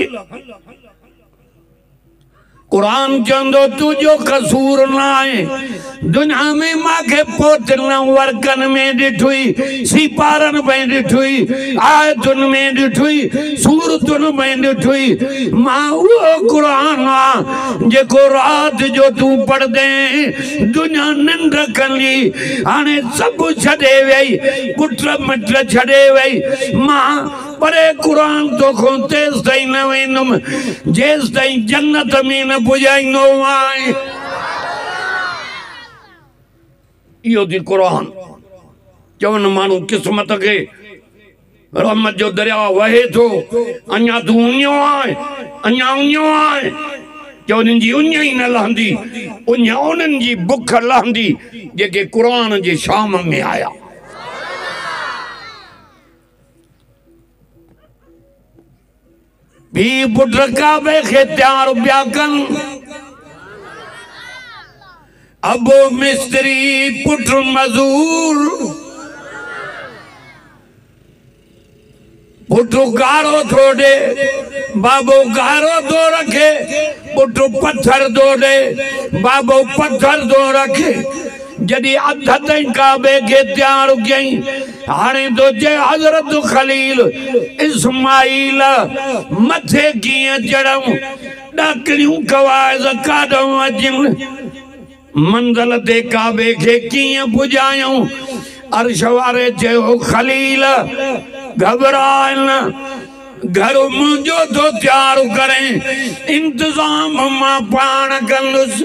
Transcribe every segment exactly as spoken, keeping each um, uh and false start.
कुरान चंदो तुझो कसूर ना है दुनिया में माखे पोतन वर्कन में डिठुई सिपारन में डिठुई आयतुन में डिठुई सूरतुन में डिठुई मां वो कुरान आ जेको रात जो तू पढ़ दे दुनिया निंड कली आने सब छड़े वई पुत्र मित्र छड़े वई मां परे कुरान तो को तेज तई न वेंदुम जेस तई जन्नत में न पुजाइनो आए यो दी कुरान चवन मानू किस्मत के रहमत जो दरिया वहे तो अन्या तू उन्यो आए अन्या उन्यो आए चवन जी उन्या ही न लहंदी उन्या उन्हनि जी बुख लहंदी जेके कुरान जे शाम में आया भी पुत्र काबे के त्यार ब्याकन अबो मिस्त्री पुत्र मजूर पुत्र गारो थोड़े बाबो गारो दो रखे पुत्र पत्थर दो दे बाबो पत्थर दो रखे जदी अध तई काबे के त्यार कई हाने तो जे हजरत खलील इस्माइल मथे किए चढ़ूं डाकलियों कवायद काढूं अजन मंजिल ते काबे के किए पुजायूं अर्श वारे चयो खलील घबराए न घर मुंजो तो तैयार करें इंतजाम मां पाण कंदुस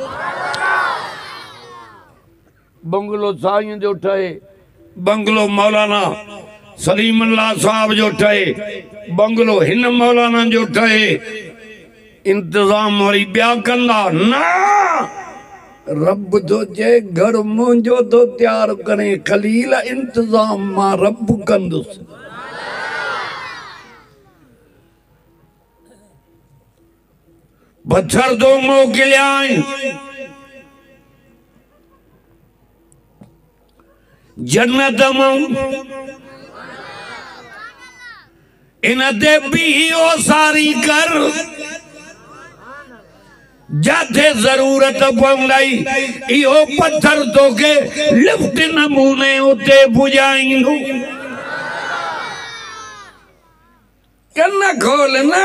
बंगलो साईं जो ठहे बंगलो मौलाना सलीम अल्लाह साहब जो ठहे बंगलो हिन मौलाना जो ठहे इंतजाम वरी ब्या कंदा ना रब तो जे घर मुंजो तो तैयार करे खलील इंतजाम मां रब कंदुस पत्थर दो मोकिलियाई जन्नत इन दे भी ओ सारी कर जाते जरूरत पवंदई इहो पत्थर तो के लिफ्ट नमूने उते पुजाईंदो कन्न खोलना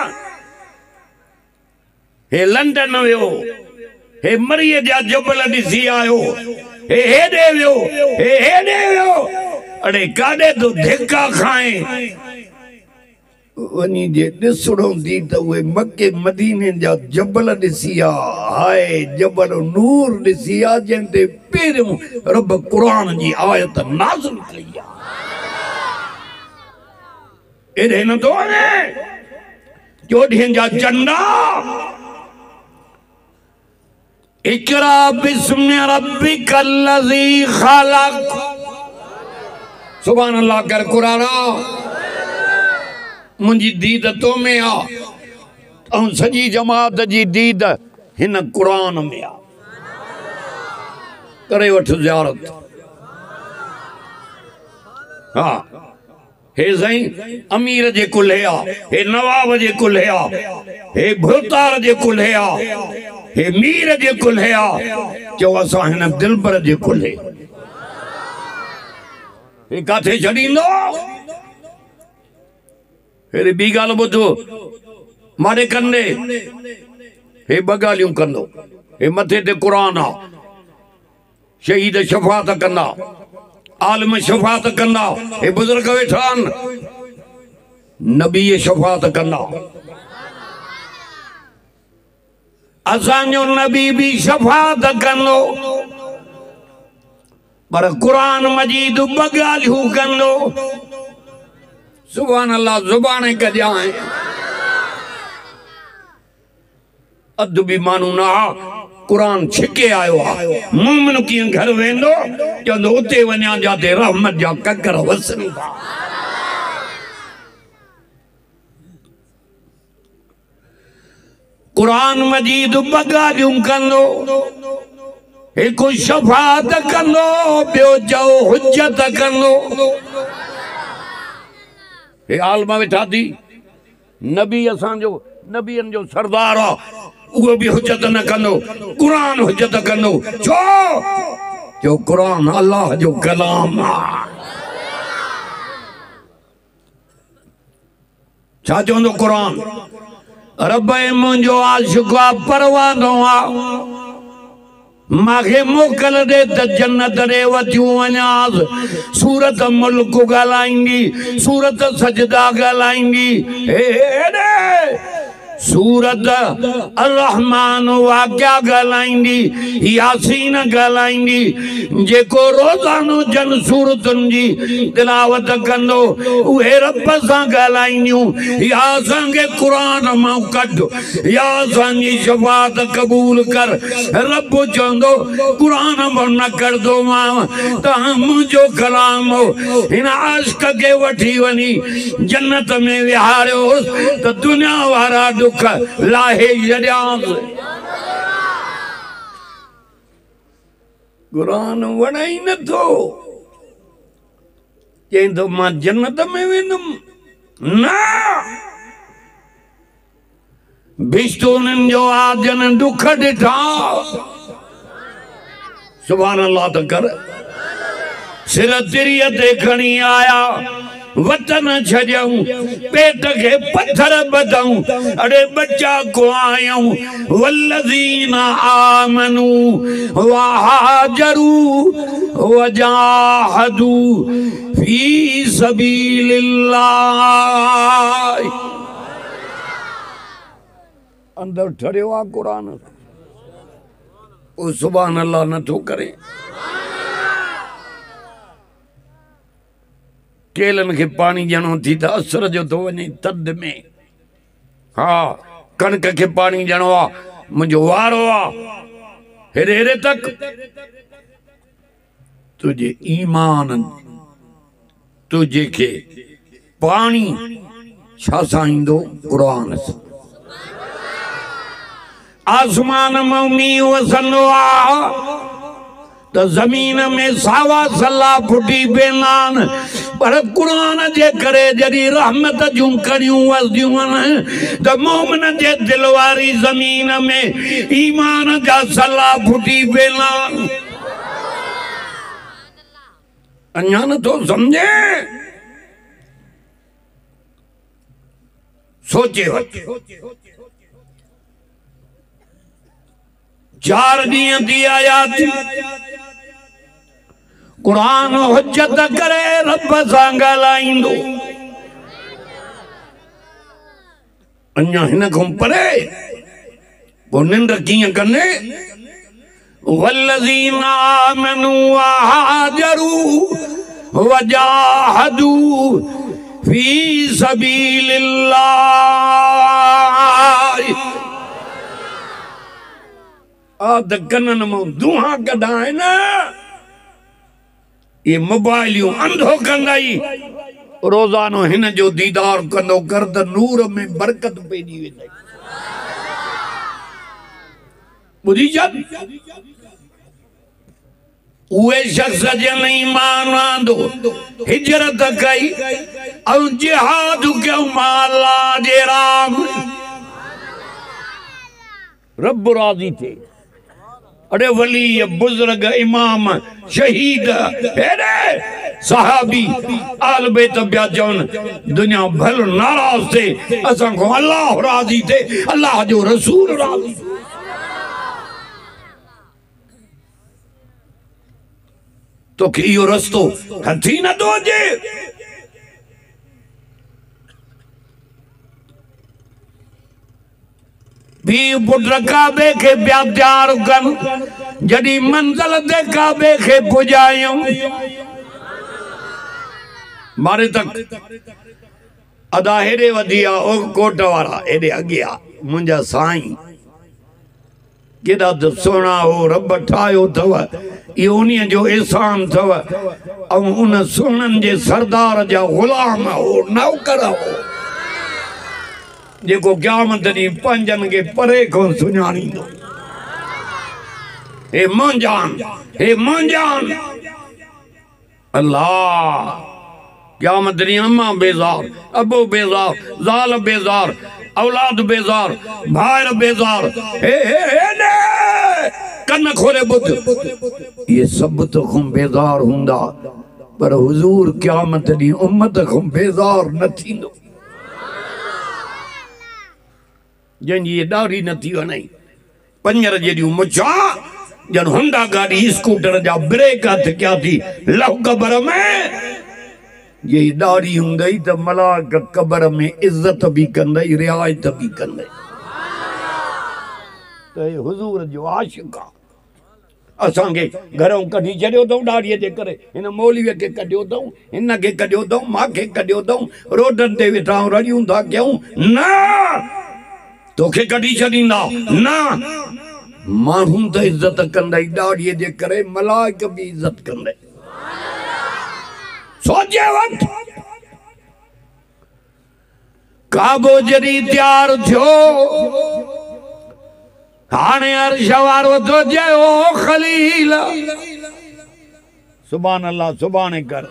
हे लंडन वियो हे मरीअ जा जबल ॾिसी आयो हे हेॾे वियो हे हेॾे वियो अड़े काॾे तो धिका खाए वनी जे ॾिसणो थी त उहे मके मदीने जा जबल ॾिसी आ हाय जबल नूर ॾिसी आ जंहिं ते पहिरियों रब क़ुरान जी आयत नाज़िल कई आ एॾे न थो वञे चोॾहं जा चंडा इकरा बिस्मि रब्बिकल लज़ी खलक सुभान अल्लाह कर कुराना मुंजी दीद तो में आ और सजी जमात जी दीद हिन कुरान में आ करे वठ ज़ियारत हाँ हे साईं अमीर जे कुल्हे आ हे नवाब जे कुल्हे आ हे भुरतार जे कुल्हे आ हे मीर जे कुल्हे आ चो असां हिन दिलबर जे कुल्हे हे काथे छॾींदो हेरी ॿी ॻाल्हि ॿुधो मारे कंदे हे ॿ ॻाल्हियूं कंदो हे मथे ते क़ुरान आ शहीद शफ़ात कंदा आलिम शफ़ात कंदा हे बुज़ुर्ग वेठा आहिनि नबी शफ़ात कंदा असांजो नबी भी शफ़ात कंदो पर कुरान मजीद ॿ ॻाल्हियूं कंदो सुभान अल्लाह ज़ुबान कजाए अधु भी मानू ना कुरान छिके आयो आ मोमिन कीअं घर वेंदो चवंदो उते वञा जाते रहमत जा ककर वसनि था कुरान मजीद ॿ ॻाल्हियूं कंदो हिकु शफ़ात कंदो ॿियो चओ हुज्जत कंदो हे आलमा वेठा थी नबी असांजो नबियन जो सरदार आ वो भी हुज्जत न कंदो कुरान हुज्जत कंदो छो जो कुरान अल्लाह जो कलाम आ छा चवंदो कुरान रब मुंहिंजो आशिक़ आ परवानो आ माखे मोकल दे त जन्नत रे वठियूं वञास सूरत मुल्क ॻाल्हाईंदी सूरत सजदा ॻाल्हाईंदी हे सूरत अर्रहमान वाक़िया ॻाल्हाईंदी यासीन ॻाल्हाईंदी जेको रोज़ानो जन सूरतुनि जी तिलावत कंदो उहे रब सां ॻाल्हाईंदियूं या असांखे क़ुरान मां कढ या असांजी शफ़ाअत क़बूल कर रब चवंदो क़ुरान मां न कढंदो मां त मुंहिंजो कलाम हिन आशिक़ खे वठी वञी जन्नत में विहारियोसि त दुनिया वारा दुख लाहे छॾियांस कुरान वणे नथो चईंदो मां जन्नत में वेंदुमि न भिष्टुनि जो आजन दुख ॾिठा सुभान अल्लाह त कर सिर तिरीअ ते खणी आया वतन छॾियऊं पेट के पत्थर बधऊं अड़े बच्चा को आयऊं वल्लज़ीना आमनू वहाजरू वजाहदू फी सबीलिल्लाह अंदर ठरियो आ कुरान ओ सुभान अल्लाह नथो करे केलन के पानी ॾियणो थी त असर जो तो वञे थधि में हाँ कणक के पानी ॾियणो आहे मुंहिंजो वारो आहे हेरे हेरे तक तुझे ईमान तुझे के पानी छा सां ईंदो क़ुरान सां आसमान में मींहुं वसंदो आहे तो जमीन में सावा सला फुटी पवंदा आहिनि पर क़ुरान जे करे जॾहिं रहमत जूं कड़ियूं वसदियूं आहिनि त मोमिन जे दिलि वारी ज़मीन में ईमान जा सला फुटी पवंदा आहिनि अञा नथो सम्झे सोचे वठ चार ॾींहं थी आया थी कुरान हुज्जत करे रब सां ॻाल्हाईंदो अञा हिन खां परे पोइ निंड कीअं कंदे वल्लज़ीना आमनू वहाजरू वजाहदू फी सबीलिल्लाह आ त कननि मां दूहा कढाए न ये मोबाइलियूं अंधो कंदाई रोज़ानो हिन जो दीदार कंदो कर त नूर में बरकत पइजी वेंदी ॿुधी छा उहे शख़्स जन ईमान आंदो हिजरत कई ऐं जिहाद कयो अल्लाह जे राह रब राज़ी थे अरे वली बुजुर्ग इमाम शहीद हेरे सहाबी आल बैत बिया चवन दुनिया भल नाराज थे असां को अल्लाह राज़ी थे अल्लाह जो रसूल राज़ी तो कि इहो रस्तो हथी न थो अचे भी पुट काबे के प्या तैयार कन जॾहिं मंज़िल ते काबे के पुॼायूं मारे तक अदा हेॾे वधी आ ओ कोट वारा हेॾे अॻियां मुंहिंजा साईं केॾा त सुहिणा हो रब ठाहियो अथव इहो उन्हीअ जो एहसान अथव ऐं उन सुहिणनि जे सरदार जा ग़ुलाम हो नौकर हो जेको क़यामत ॾींहुं पंजनि खे परे खां सुञाणींदो हे मुंहिंजान हे मुंहिंजान अल्लाह क़यामत ॾींहुं अम्मा बेज़ार, अबो बेज़ार, ज़ाल बेज़ार, औलाद बेज़ार, भाइर बेज़ार। हे हे हे ने कन खोले बुध ये सब तो खुम बेज़ार हुंदा, पर हुजूर क़यामत ॾींहुं उम्मत खुम बेज़ार न थींदो। जंहिंजी ये ॾाढ़ी न थी वञे, पंजर जेॾियूं मुछा जन हुंडा गाड़ी स्कूटर जा ब्रेक हथ क्या थी लहू कबर में। ये ॾाढ़ी हूंदई त मलाक कबर में इज्जत भी कंदई, रियायत भी कंदई। त हुजूर जो आशिक़ आहे। असांखे घरों कढी छॾियो अथऊं ॾाढ़ीअ जे करे, हिन मौलवीअ खे कढियो अथऊं, हिन खे कढियो अथऊं, मूंखे कढियो अथऊं, रोडनि ते वेठा रड़ियूं था कयूं। न तोखे कढी छॾींदा न। माण्हू त इज्जत कंदई ॾाढ़ीअ जे करे, मलाइक भी इज्जत कंदई। सोचे वठ काबो जॾहिं तैयार थियो, हाणे अर्श वारो थो चए ओ खलील, सुभान अल्लाह, सुभाणे कर।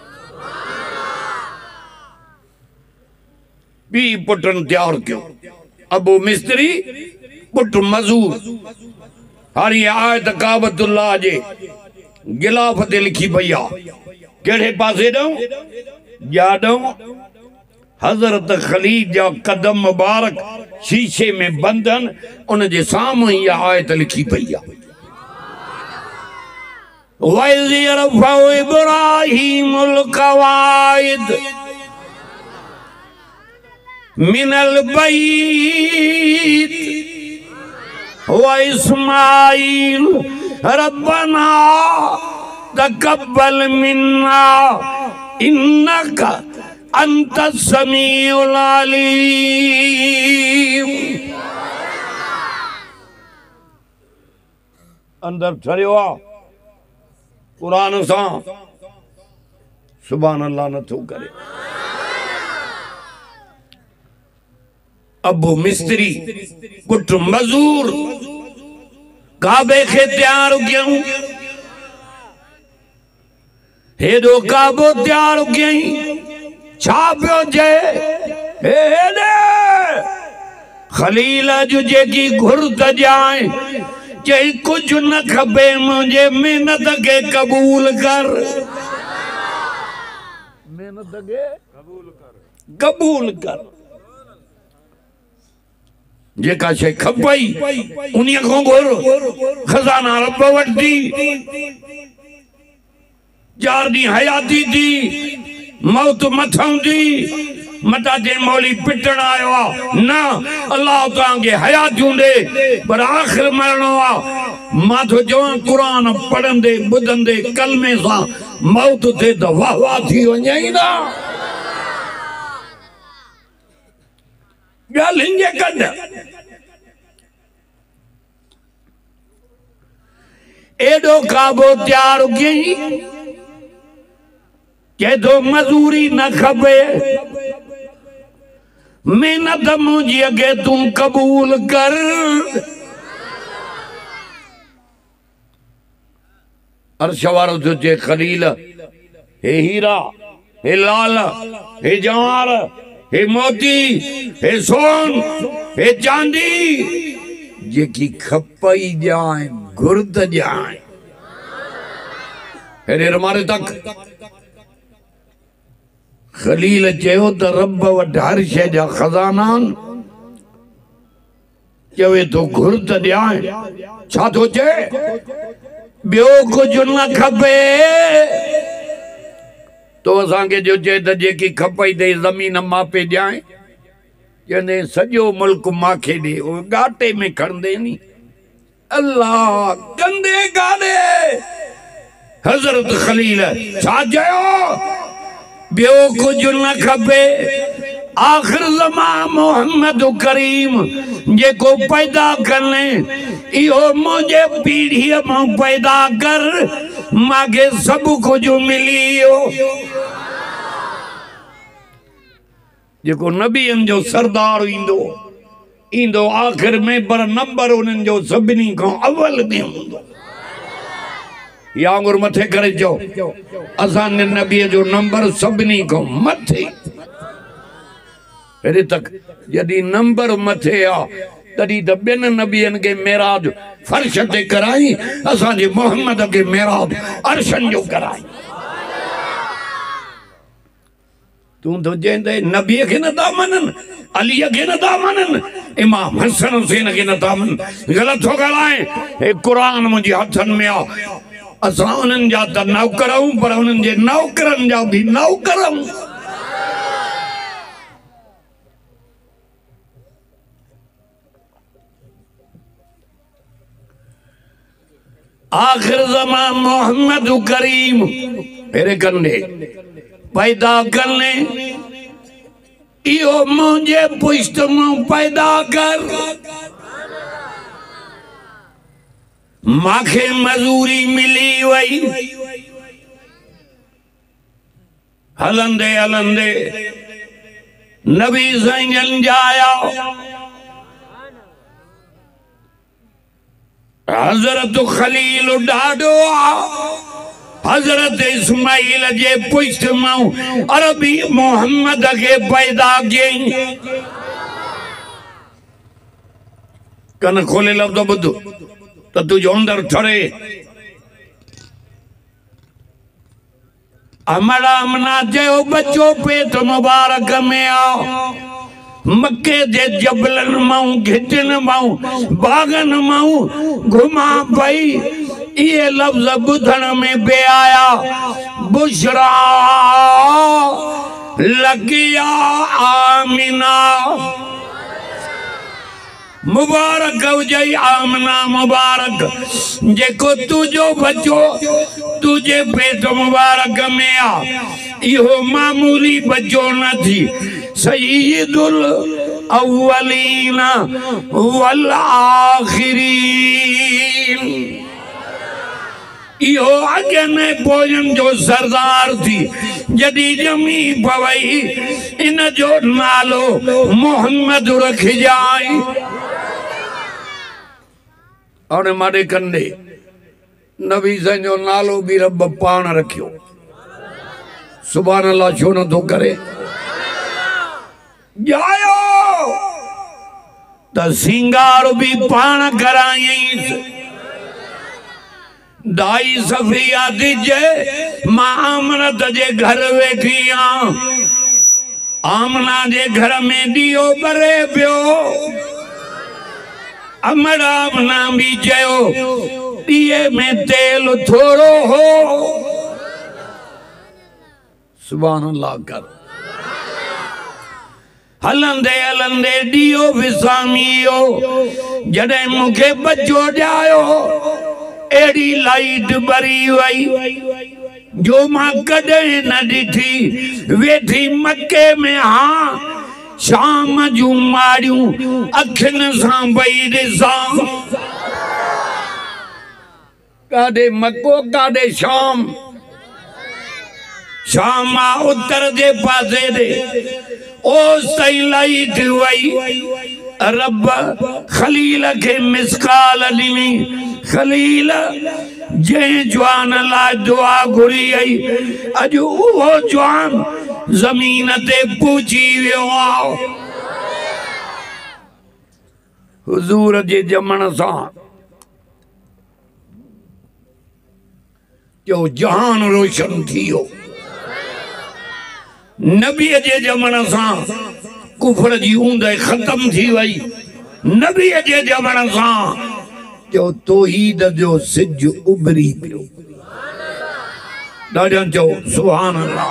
बी पुटन तैयार कयो, अबू मिस्त्री पुट मजूर। हाणे आयत काबतुल्लाह जे गिलाफ ते लिखी पई आहे, केड़े पासे ॾऊं ॼाॾऊं हज़रत खलील जा कदम मुबारक शीशे में बंधन, उन जे साम्हूं ही आयत लिखी पई आहे। वइज़ यरफ़उ इब्राहीमुल क़वाइद मिनल बैत व इस्माईल रब्बना तक़ब्बल मिन्ना इन्नका अंतस समीउल अलीम। अंदर ठरियो आहे कुरान सां, सुभान अल्लाह नथो करे। अबू मिस्त्री पुट मजूर काबे खे तैयार कयूं, हेॾो काबो तैयार कयईं, छा पियो चए? हेॾे खलील जो जेकी घुर्त ॼाए, चई कुछ न खपे, मुझे मेहनत के कबूल कर, मेहनत के कबूल कर, कबूल कर। जेका शे खपई उन्हीं को घुर, खजाना रब वटि चार दी हयाती थी, मौत मथां दी, मता जे मौली पिटण आयो आ ना, अल्लाह तां के हयातियूं दे, पर आखिर मरणो आ। मां तो चवां कुरान पढ़ंदे ॿुधंदे कलमे सां मौत थे त वाह वाह थी वञे ई ना। ॻाल्हि जे कढ एडो काबो तैयार कयईं, के तो मजूरी न खपे, मेहनत मुझी अगे तू कबूल कर। अर्श वारो जो जे खलील, हे हीरा, हे लाल, हे जवाहर, हे मोती, हे सोन, हे चांदी, जेकी खपई जाए घुर्द जाए, हेरे हमारे तक खलील चयो त रब वटि हर शइ जा खजाना, चवे तो घुर्द ॾियां, छा थो चए? ॿियो कुझु न खपे। तो असांखे जो चए त जेकी खपई अथई ज़मीन मापे ॾियां, चवंदे सॼो मुल्क मांखे ॾे, उहो घाटे में खणंदे नी। अल्लाह कंदे गाॾे हज़रत खलील छा चयो? ॿियो कुझु न खपे। आखिर ज़मान मोहम्मद करीम जेको पैदा कने, इहो मुंहिंजे पीढ़ीअ मां पैदा कर, मांखे सभु कुझु मिली वियो। जेको नबियनि जो सरदार ईंदो ईंदो आखिर में, पर नंबर उन्हनि जो सभिनी खां अव्वल में हूंदो। या अंगुर मथे करे जो असां ने नबी जो नंबर सभिनी को मथे हेरे तक यदि नंबर मथे आ तड़ी त बेन नबियन के मेराज फर्श ते कराई असां जे मोहम्मद के मेराज अर्शन जो कराई तू तो जेंदे नबी के न दामनन अली के न दामनन इमाम हसन हुसैन के न दामन गलत हो गलाए ए कुरान मुझे हथन में आ असां उन्हनि जा त नौकरऊं पर उन्हनि जे नौकरनि जा भी नौकरऊं आखिर ज़मान मोहम्मद करीम मेरे कंधे पैदा करने इहो मुझे पुष्ट में पैदा कर माखे मजूरी मिली वही हलंदे हलंदे नबी सजन जाया हजरत खलील डाडो हजरत इस्माइल जे पुष्ट मां अरबी मोहम्मद के पैदा कई कन खोले लफ्ज़ बुध तो तुझो अंदर ठरे अमड़ा अमना जो बच्चो पेट मुबारक में आओ मक्के जे जबलन माऊ घिटन माऊ बागन माऊ घुमा पई ये लफ्ज बुधन में बे आया बुशरा लगिया आमिना मुबारक हुजई आमना मुबारक जेको तुझो बच्चो तुझे पेट मुबारक में आ इहो मामूली बच्चो न थी सय्यदुल अव्वलीन वल आखिरीन इहो अगने पोयन जो सरदार थी जदी जमी पवई इन जो नालो मोहम्मद रख जाए और मारे कंदे नबी जो नालो भी रब पान रखियो सुभान अल्लाह छो न तो करे जायो त सिंगार भी पान कराई दाई सफिया दिजे मां आमनत जे घर वेठी आ आमना जे घर में दियो बरे पियो अमड़ा आमना भी चयो दिए में तेल थोड़ो हो सुभान अल्लाह कर हलंदे हलंदे दियो विसामियो जडे मुखे बच्चो जायो एड़ी लाइट बरी वई जो मां कदे न दिठी वेठी मक्के में हाँ शाम जू मारियूं अखिन सां बई ॾिसां काडे मक्को काडे शाम शाम उत्तर जे पासे दे ओस ताईं लाइट वई रब खलील के मिसकाल ॾिनी खलील जे जवान ला दुआ घुरी आई अज वो जवान जमीन ते पूजी वियो आ हुजूर जे जमण सां जो जहान रोशन थियो नबी जे जमण सां कुफर जी ऊंद खत्म थी वई नबी जे जमण सां जो तौहीद जो सिज उभरी पियो ॾाढनि चओ सुभान अल्लाह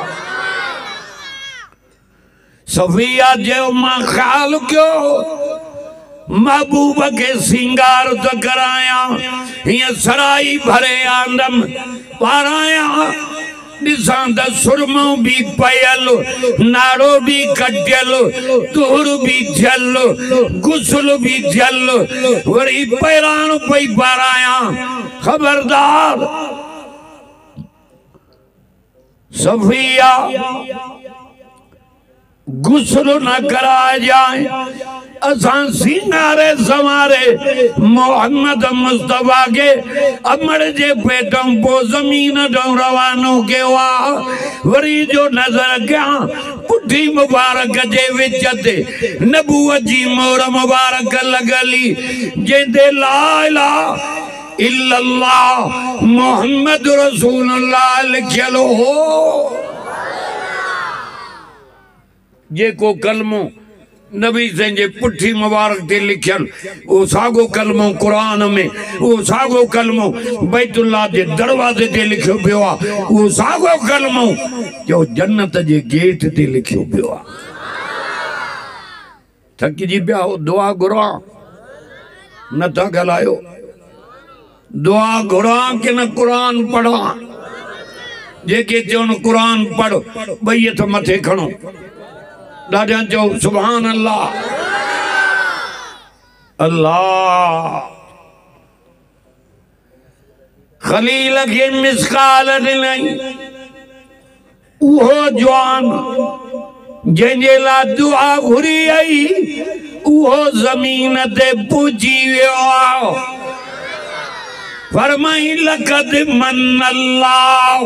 सफिया जो मां ख्याल कयो महबूब के सिंगार तो कराया हिय सराई भरे आंदम पाराया दिसां द सुरमो भी पयल नारो भी कटियल तुर भी थियल गुसल भी थियल वरी पैरान पई पाराया खबरदार गुस्ल न कराए जाए असां सिंगारे सवारे मोहम्मद मुस्तफा के अमर जे पेटों पो जमीन ॾों रवानो कयो आहे। वरी जो नज़र कयां पुठी मुबारक जे विच ते नबूअत जी मोहर मुबारक लॻली जंहिंते ला इलाहा इल्लल्लाह मोहम्मद रसूलुल्लाह लिखियल हो। जेको कलमो नबी जे पुठी मुबारक ते लिखियल वो सागो कलमो कुरान में, वो सागो कलमो बैतुल्लाह जे दरवाजे ते लिखियो पियो आहे, वो सागो कलमो जो जन्नत जे गेट ते लिखियो पियो आहे। थकिजी पिया हो दुआ घुरा न था ॻाल्हायो, दुआ घुरा कि न कुरान पढ़ा। जेके चवनि कुरान पढ़ ॿई हथ मथे खणो ॾाढा चओ सुभान अल्लाह अल्लाह। खलील के मिसकाल ॾिनई उहो जवान जंहिंजे लाइ दुआ घुरी आई उहो ज़मीन ते पुॼी वियो आहे। फरमाई लक़द मन अल्लाह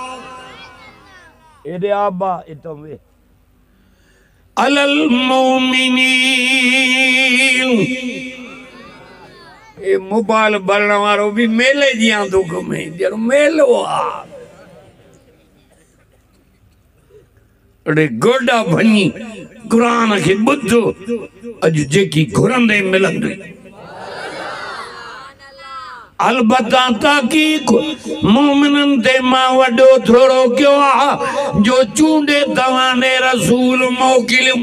एॾे आबा इतो वे अलल मोमिनीन। ए मोबाइल भरण वारो भी मेले जी आंदो घुमे जरो मेलो आ अड़े गोडा भञी कुरान के ॿुधो अॼु जेकी घुरंदे मिलंदी। अलबत्ता ताकि मोमिनन ते मां वॾो थोड़ो कयो आहे जो चूंडे तव्हां ने रसूल मोकिलियुम।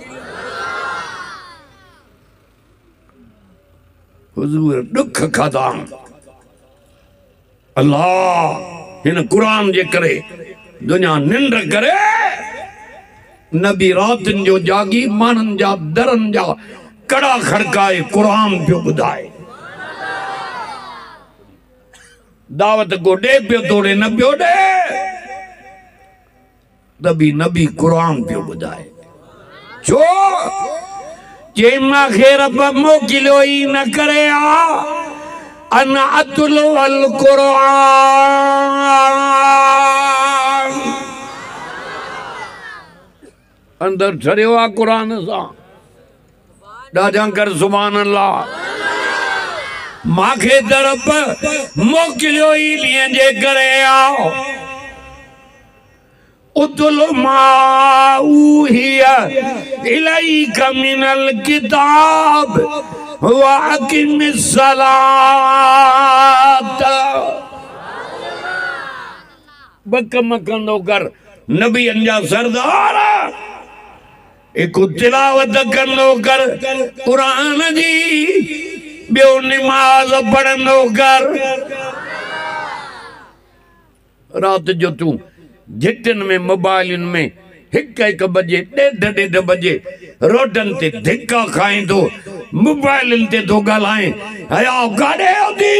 हुजूर दुख खाधा अल्लाह हिन कुरान जे करे दुनिया निंड करे नबी रातन जो जागी मानन जा दरन जा कड़ा खड़काए कुरान पियो ॿुधाए। दावत को डे पियो तोड़े न पियो डे नबी नबी कुरान पियो ॿुधाए। छो जे मांखे रब मोकिलियो ई न करे आ अन अतलु अल कुरान अंदर ठरियो आ कुरान सां ॾाढा कर सुभान अल्लाह। मांखे तरफ मोकिलियो ई ॾींहं जे करे आओ उतुल मा उहिया इलैक मिनल किताब व अकिमिस सलात। बकम कंदो कर नबीअनि जा सरदार एक तिलावत कंदो कर कुरान जी बियो नमाज पढ़ंदो कर। रात जो तू झिटन में मोबाइल में हिक हिक बजे डेढ़ डेढ़ बजे रोडन ते धिक्का खाईंदो मोबाइल ते तो ॻाल्हाए हया गाड़े होती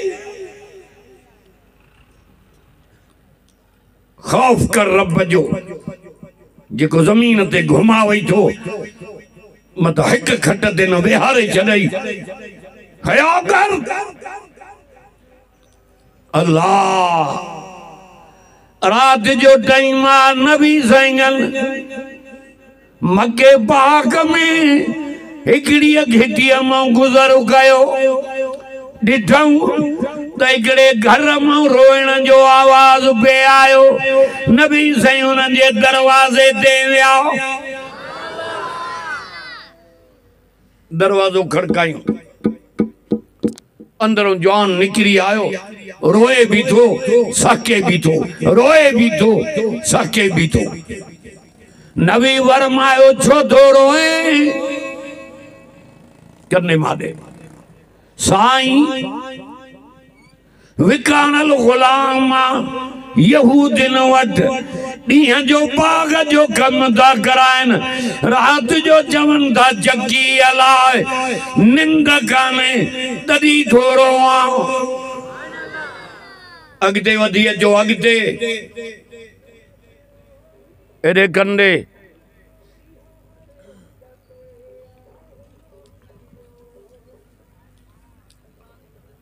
खौफ कर रब जो जेको जमीन ते घुमा वई थो मत हिक खट ते न विहारे छॾई। हया कर अल्लाह। रात जो टाइम आ नबी साईं मके पाक में हिकड़ी घिटीअ मां गुज़र कयो ॾिठऊं त हिकिड़े घर मां रोइण जो आवाज पे आयो। नबी साईं उन्हनि जे दरवाज़े ते विया दरवाजो खड़कायूं अंदरों जवान निकरी आयो रोए भी थो साके भी थो रोए भी थो साके भी थो। नबी वरमायो छो थो रोए करने मादे साईं विकानल गुलाम यहूदिन वट ॾींहं जो बाग जो कम था कराइनि रात जो चवनि था चकी हलाए निंद कान्हे तॾहिं थोरो आ। अॻिते वधी अचो अॻिते एॾे कंडे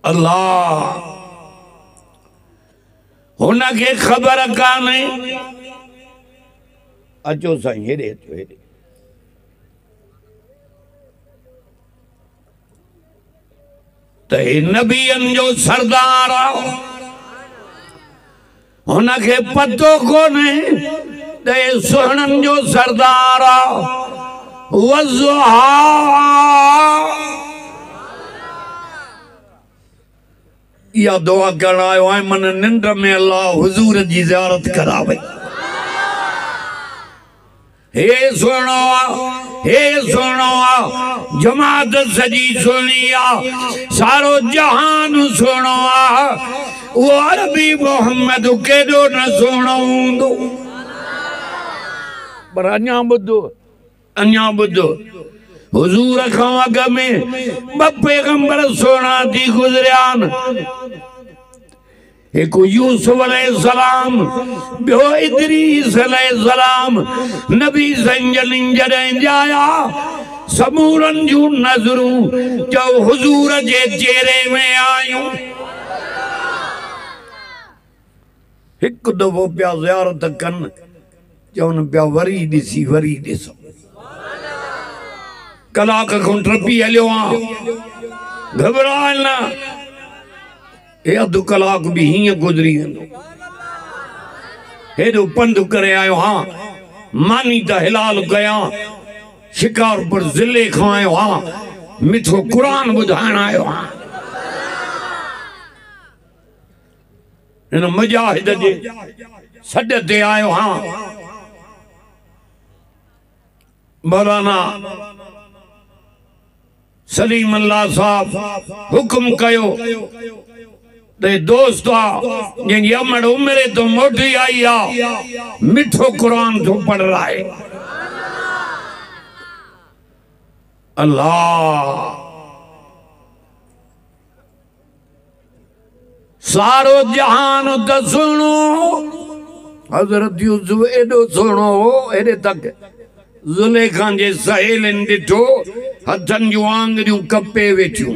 अल्लाह हुनखे ख़बर कान्हे। अचो साईं हेॾे अचो हेॾे। त हे नबियनि जो सरदार आहे, हुनखे पतो कोन्हे त हे सुहिणनि जो सरदार आहे। वज़ुहा इहा दुआ करण आयो आहियां मन निंड में अल्लाह हुजूर जी ज़ियारत करावे। हे सुहिणो आहे, हे सुहिणो आहे, जमात सॼी सुहिणी आहे, सारो जहान सुहिणो आहे, उहो अरबी मोहम्मद केॾो न सुहिणो हूंदो। पर अञा ॿुधो अञा ॿुधो हुजूर खां अॻ में ॿ पैगंबर सुहिणा थी गुज़रिया आहिनि। हिकु यूसुफ अलैहिस्सलाम, ॿियो इदरीस अलैहिस्सलाम। नबी संजन जॾहिं जाया समूरनि जूं नज़रूं जो हुजूर जे चेहरे में आयूं। हिकु दफ़ो पिया ज़ियारत कनि, चवनि पिया वरी ॾिसी वरी ॾिसो। कलाक खां टपी हलियो आहे, घबराए न, हे अधु कलाक बि हीअं गुज़री वेंदो। हेॾो पंधु करे आयो हां, मानी त हिलाल कयां, शिकारपुर ज़िले खां आयो हां, मिठो क़ुरान ॿुधाइण आयो हां। हिन मुजाहिद जे सॾ ते आयो हां। मौलाना सलीम अल्लाह साहब हुक्म कयो ते दोस्त जंहिंजी अमड़ उमिरि तो मोटी आई आहे, मिठो क़ुरान थो पढ़ रहा है। अल्लाह सारो जहान त सुहिणो, हज़रत यूसुफ एॾो सुहिणो हो, हेॾे तक ज़ुलेखा जे सहेलिन ॾिठो हथनि जूं आङुरियूं कपे वेठियूं।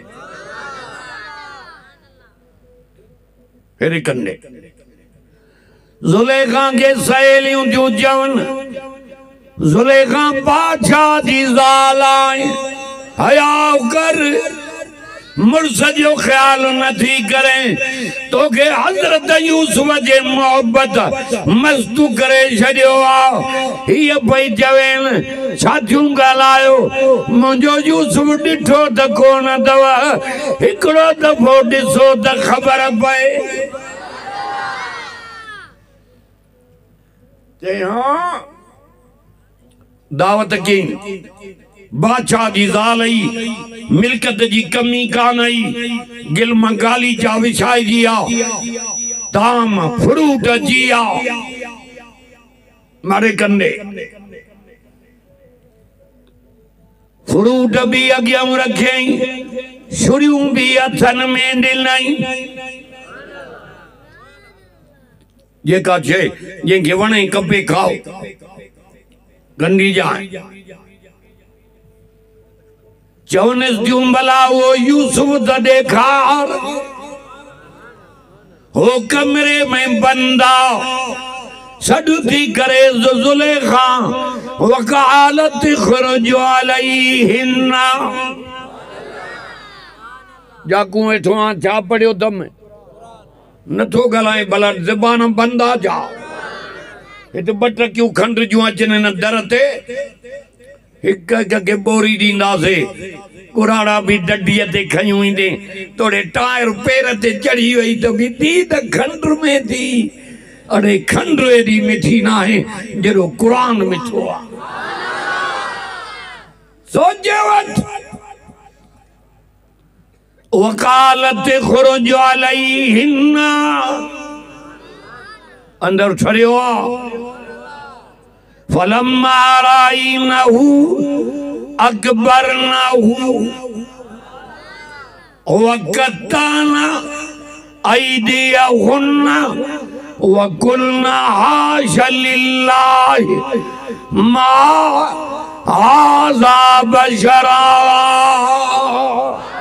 हेॾे कंदे ज़ुलेखा के सहेलियूं थियूं चवनि, ज़ुलेखा बादशाह जी ज़ाल आहे, हया कर, मुर्स जो ख्याल नथी करें, तोखे हज़रत यूसुफ जे मोहब्बत मस्तू करे छॾियो आहे। हीअ पई चवेनि, छा थियूं ॻाल्हायो, मुंहिंजो यूसुफ ॾिठो त कोन अथव, हिकिड़ो दफ़ो ॾिसो त ख़बर पए। चई हाँ, दावत कई, बादशाह जी ज़ाल आई, मिल्कत जी कमी कान आई, गिलम गाली चा विछाई जी आ, ताम फ्रूट जी आ, मारे कंदे फ्रूट भी अॻियां रखियई, छुरियूं भी हथनि में ॾिनई। जेका शइ जंहिंखे वणे कपे खाओ, गंदी जाए। चवनिस क्यों भला वो यूसुफ त ॾेखार, हो कमरे में बंदा सॾु थी करे ज़ुलेखा वकालत ख़ुरुज अलैहिन्ना। जाकू वेठो आ, छा पढ़ियो तम नथो ॻाल्हाए, भला ज़बान बंदा जा। हिते ॿ टकियूं खंड जूं अचनि हिन दर ते, हिक हिक खे बोरी ॾींदासीं, कुराड़ा भी डडीअ ते खयूं ईंदे, तोड़े टायर पेर ते चढ़ी वई त बि थी त खंड में थी। अड़े खंड एॾी मिठी न आहे जहिड़ो क़ुरान मिठो आहे। सोचे वठ, वकालत ख़ुरुज अलैहिन्ना, अंदर छड़ियो आहे। फलम्मा राइनहु अकबरनहु वक़त्ताना ऐदियहुन्ना वकुल्ना हाशा लिल्लाहि मा हाज़ा बशरा।